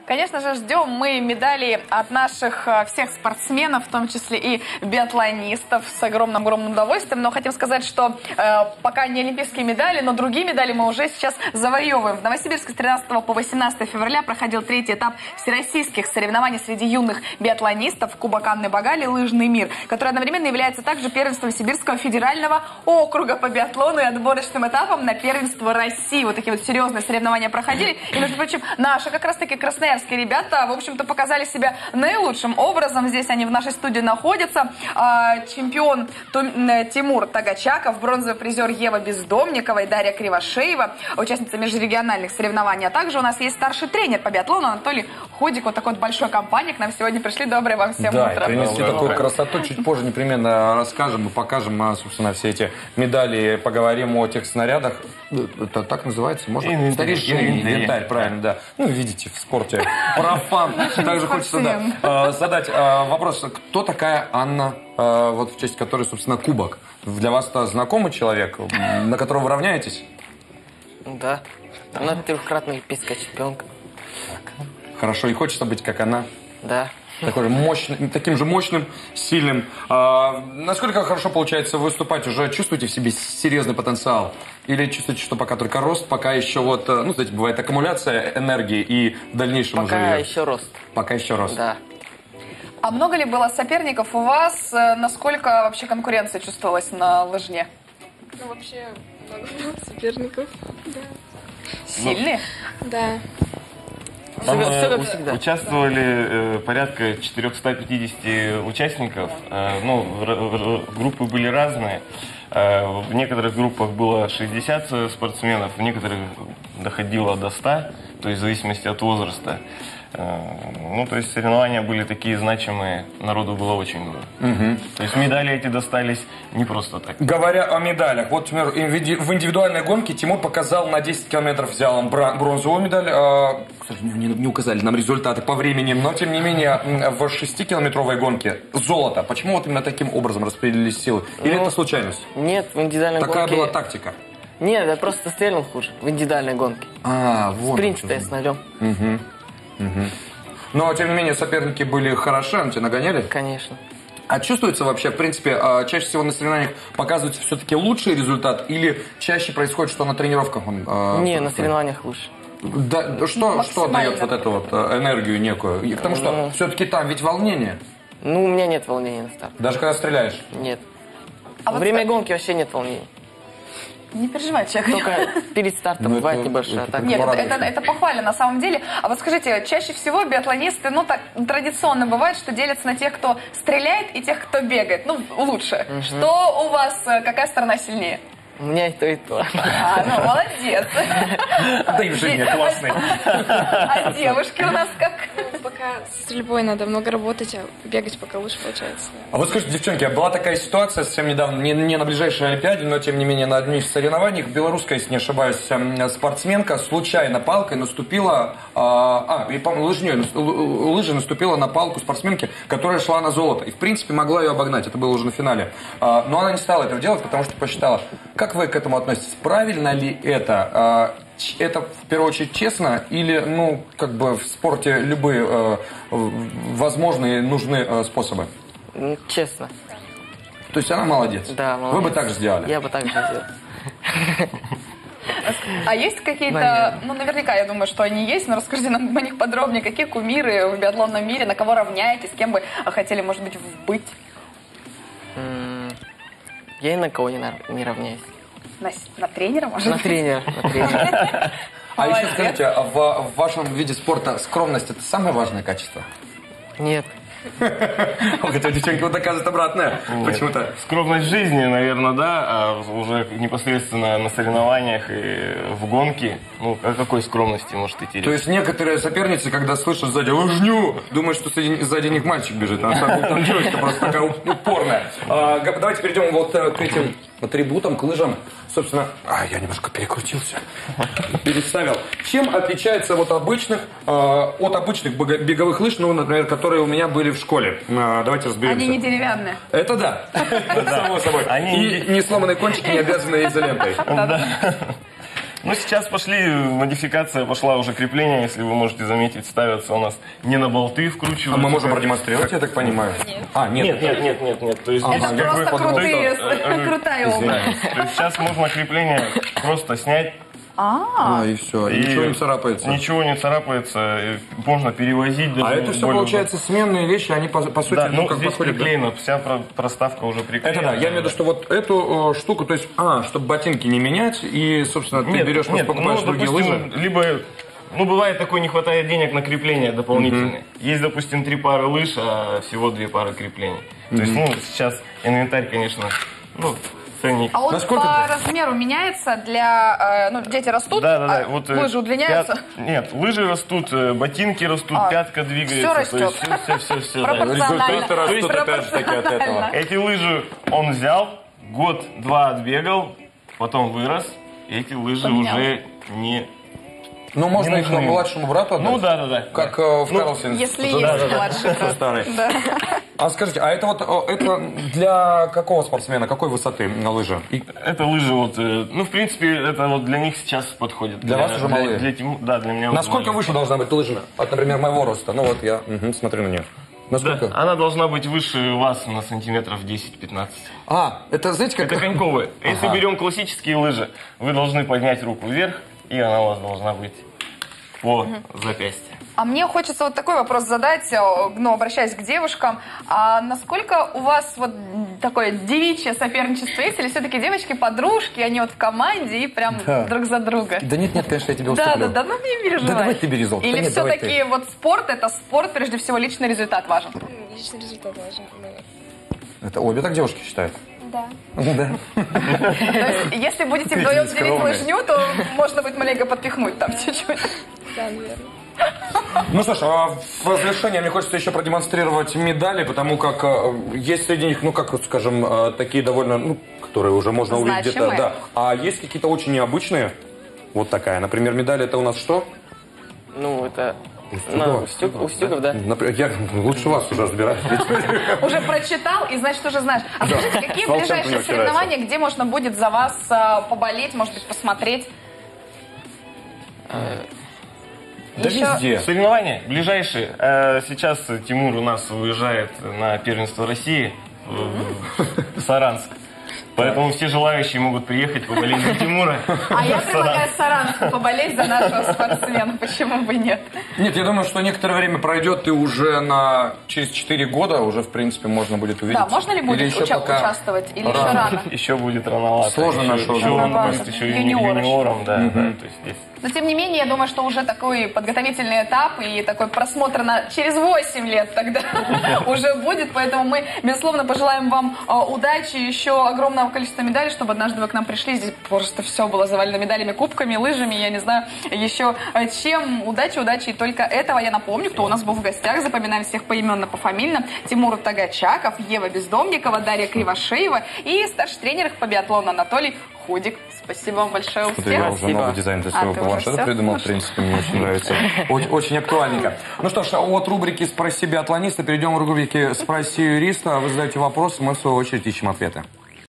Конечно же, ждем мы медалей от наших всех спортсменов, в том числе и биатлонистов, с огромным удовольствием. Но хотим сказать, что пока не олимпийские медали, но другие медали мы уже сейчас завоевываем. В Новосибирске с 13 по 18 февраля проходил третий этап всероссийских соревнований среди юных биатлонистов Кубок Анны Багали «Лыжный мир», который одновременно является также первенством Сибирского федерального округа по биатлону и отборочным этапам на первенство России. Вот такие вот серьезные соревнования проходили. И, между прочим, наши как раз-таки красноярские ребята, в общем-то, показали себя наилучшим образом. Здесь они в нашей студии находятся. Чемпион Тимур Тагачаков, бронзовый призер Ева Бездомникова и Дарья Кривошеева, участница межрегиональных соревнований. А также у нас есть старший тренер по биатлону Анатолий Ходик. Вот такой вот большой компания к нам сегодня пришли. Доброе вам всем утро. Да, принесли такую красоту. Чуть позже непременно расскажем и покажем, собственно, все эти медали. Поговорим о тех снарядах. Это так называется? Можно? Старейший инвентарь, правильно, да. Ну, видите, в спорте профан. Также хочется задать вопрос. Кто такая Анна, вот в честь которой, собственно, кубок? Для вас это знакомый человек, на которого вы равняетесь? Да. Она трехкратная олимпийская чемпионка. Хорошо, и хочется быть как она? Да. Таким же мощным, сильным. Насколько хорошо получается выступать? Уже чувствуете в себе серьезный потенциал? Или чувствуете, что пока только рост, пока еще вот, ну, знаете, бывает аккумуляция энергии и в дальнейшем пока уже... Пока еще рост. Пока еще рост. Да. А много ли было соперников у вас? Насколько вообще конкуренция чувствовалась на лыжне? Ну, вообще, много было соперников, да. Сильные? Да. Там участвовали порядка 450 участников. Ну, группы были разные. В некоторых группах было 60 спортсменов, в некоторых доходило до 100, то есть в зависимости от возраста. Ну, то есть соревнования были такие значимые, народу было очень много. То есть медали эти достались не просто так. Говоря о медалях, вот, например, в индивидуальной гонке Тимур показал на 10 километров, взял он бронзовую медаль. Кстати, не указали нам результаты по времени, но, тем не менее, в 6-километровой гонке золото. Почему вот именно таким образом распределились силы? Или это случайность? Нет, в индивидуальной гонке... Такая была тактика? Нет, я просто стрельнул хуже в индивидуальной гонке. Вот. Спринт-то я с нулем. Но, тем не менее, соперники были хороши, они тебя нагоняли? Конечно. А чувствуется вообще, в принципе, чаще всего на соревнованиях показывается все-таки лучший результат или чаще происходит, что на тренировках он... Не, на соревнованиях лучше. Да, что дает вот эту вот энергию некую? Потому что все-таки там ведь волнение. Ну, у меня нет волнения на старте. Даже когда стреляешь? Нет. А во время гонки вообще нет волнения. Не переживай, человек. Только перед стартом бывает небольшая атака. Нет, это похвально на самом деле. А вот скажите, чаще всего биатлонисты, ну так традиционно бывает, что делятся на тех, кто стреляет, и тех, кто бегает. Ну, лучше. Что у вас, какая сторона сильнее? У меня и то, и то. Ну, молодец. Да и в жизни классный. А девушки у нас как? Пока с стрельбой надо много работать, а бегать пока лучше получается. А вот скажите, девчонки, была такая ситуация совсем недавно, не на ближайшей Олимпиаде, но тем не менее на одних из соревнований, белорусская, если не ошибаюсь, спортсменка случайно палкой наступила, лыжей наступила на палку спортсменки, которая шла на золото. И в принципе могла ее обогнать, это было уже на финале. Но она не стала этого делать, потому что посчитала. Как вы к этому относитесь? Правильно ли это? Это в первую очередь честно или, ну, как бы в спорте любые возможные нужны способы? Честно. То есть она молодец? Да, молодец. Вы бы так же сделали? Я бы так же сделал. А есть какие-то, ну, наверняка, я думаю, что они есть, но расскажите нам о них подробнее. Какие кумиры в биатлонном мире, на кого равняетесь, с кем бы хотели, может быть, быть? Я ни на кого не равняюсь. На тренера, может быть? На тренера. А еще скажите, в вашем виде спорта скромность – это самое важное качество? Нет. Хотя девчонки вот доказывают обратное. Почему-то. Скромность жизни, наверное, да, а уже непосредственно на соревнованиях и в гонке, ну, о какой скромности может идти речь? То есть некоторые соперницы, когда слышат сзади «лыжню», думают, что сзади них мальчик бежит, а на самом деле там девочка просто такая упорная. Давайте перейдем вот к этим атрибутам, к лыжам. Собственно, я немножко перекрутился, переставил. Чем отличается от обычных беговых лыж, ну, например, которые у меня были в школе? Давайте разберемся. Они не деревянные. Это да, само собой. И не сломанные кончики, не обвязанные изолентой. Ну, сейчас модификация пошла уже крепление, если вы можете заметить, ставятся у нас не на болты вкручиваются. А мы можем продемонстрировать, я так понимаю? Нет. А, нет. Нет. То есть, Это я просто подумал, крутая область. То есть сейчас можно крепление просто снять. И все, и ничего не царапается. Ничего не царапается, можно перевозить. А это все, получается, сменные вещи, они, по сути, Да, ну, как здесь подходят. приклеена, вся проставка уже приклеена. Это да, я имею в виду, что вот эту штуку, то есть, чтобы ботинки не менять, и, собственно, ты берешь, просто покупаешь другие лыжи. Либо, бывает такое, не хватает денег на крепление дополнительные. Есть, допустим, 3 пары лыж, а всего 2 пары креплений. То есть, сейчас инвентарь, конечно, ценник. А он Насколько по размеру меняется для... дети растут, Да. а лыжи удлиняются? Нет, лыжи растут, ботинки растут, пятка двигается. Все растет. Все. Пропорционально. То есть растут опять-таки от этого. Эти лыжи он взял, год-два отбегал, потом вырос, и эти лыжи Поменял. уже не... Ну, можно их нужны. младшему брату отдать? Ну да. Как в Карлсоне. Если есть младший брат. Старый. Да. А скажите, а это для какого спортсмена, какой высоты лыжи? Это лыжи в принципе, это для них сейчас подходит. Для вас уже малые? Да, для меня. Насколько выше должна быть лыжа? От, например, моего роста. Ну вот я смотрю на нее. Насколько? Да, она должна быть выше вас на сантиметров 10-15. Это, знаете, как... Это коньковые. Если берем классические лыжи, вы должны поднять руку вверх, и она у вас должна быть по запястью. А мне хочется вот такой вопрос задать, обращаясь к девушкам. А насколько у вас вот такое девичье соперничество есть? Или все-таки девочки-подружки, они вот в команде и прям друг за друга? Да нет, конечно, я тебе уступлю. Да, ну не переживай. Да давай ты бери золото. Или Нет, давай все-таки вот спорт, это спорт, прежде всего личный результат важен? Личный результат важен. Это обе так девушки считают? Да. Да. То есть, если будете вдвоем делить скромный. лыжню, то можно будет маленько подпихнуть там чуть-чуть. Да, наверное. Ну что ж, в завершение мне хочется еще продемонстрировать медали, потому как есть среди них, скажем, такие довольно, которые уже можно увидеть где-то. Значимые. Да. А есть какие-то очень необычные. Вот такая. Например, медаль это у нас что? Ну, это... Устюгов. Устюгов, да? Например, я лучше вас уже разбираюсь. Уже прочитал и, значит, уже знаешь. А скажите, какие Волчанку не ближайшие утирается. соревнования, где можно будет за вас поболеть, может быть, посмотреть? Да везде. Соревнования ближайшие. Сейчас Тимур у нас уезжает на первенство России в Саранск. Поэтому все желающие могут приехать поболеть за Тимура. А я предлагаю Саранску поболеть за нашего спортсмена. Почему бы нет? Нет, я думаю, что некоторое время пройдет, и уже через 4 года уже, в принципе, можно будет увидеть. Да, можно ли будет Или еще пока участвовать? Или еще рано? рано? Еще будет рановато. Сложно нашего Еще он рановато. будет еще Юниор еще. юниором, да. То есть здесь. Но, тем не менее, я думаю, что уже такой подготовительный этап и такой просмотр через 8 лет тогда уже будет. Поэтому мы, безусловно, пожелаем вам удачи, еще огромного количества медалей, чтобы однажды вы к нам пришли. Здесь просто все было завалено медалями, кубками, лыжами, я не знаю, еще чем. Удачи, и только этого. Я напомню, кто у нас был в гостях. Запоминаем всех поименно, пофамильно. Тимур Тагачаков, Ева Бездомникова, Дарья Кривошеева и старший тренер по биатлону Анатолий Худик. Спасибо вам большое. Смотри, я уже новый дизайн для своего ты уже планшета всё? придумал, в принципе, мне очень нравится. Очень актуальненько. Ну что ж, от рубрики «Спроси биатлониста» перейдем к рубрике «Спроси юриста». Вы задаете вопросы, мы в свою очередь ищем ответы.